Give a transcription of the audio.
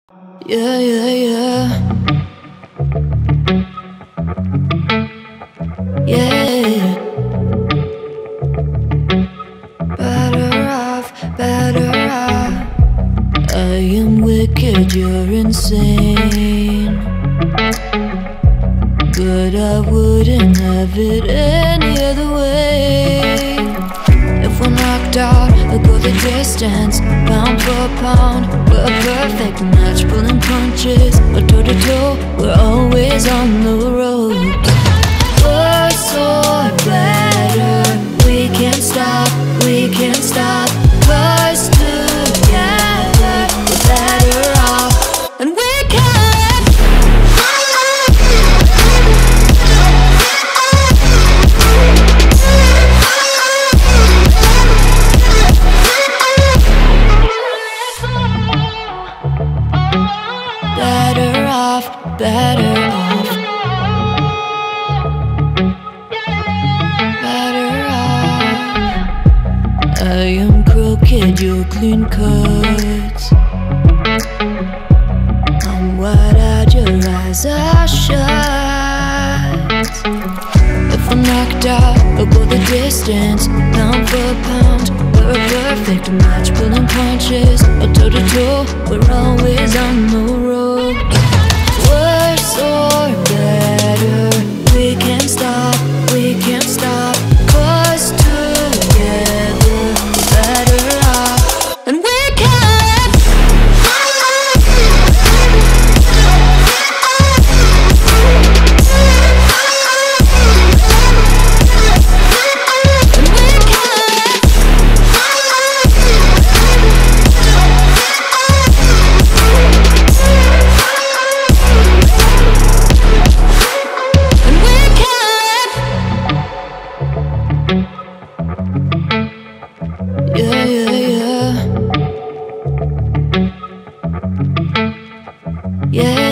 Yeah, yeah, yeah. Yeah. Better off, better off. I am wicked, you're insane, but I wouldn't have it any other way. If we're knocked out, we'll go the distance, pound for pound. We're a perfect match, pulling punches. We're toe to toe, we're always on the road. We're so better, we can't stop, we can't stop. 'Cause together we're better off, and we can. Better off, better off. Better off. I am crooked, you're clean cut. I'm wide-eyed, your eyes are shut. If we're knocked out, we'll go the distance, pound for pound. We're a perfect match, pulling punches. Or toe to toe, we're always on the road. We're so better, we can't stop, we can't stop. 'Cause together we're better off, and we can. Yeah, yeah, yeah. Yeah.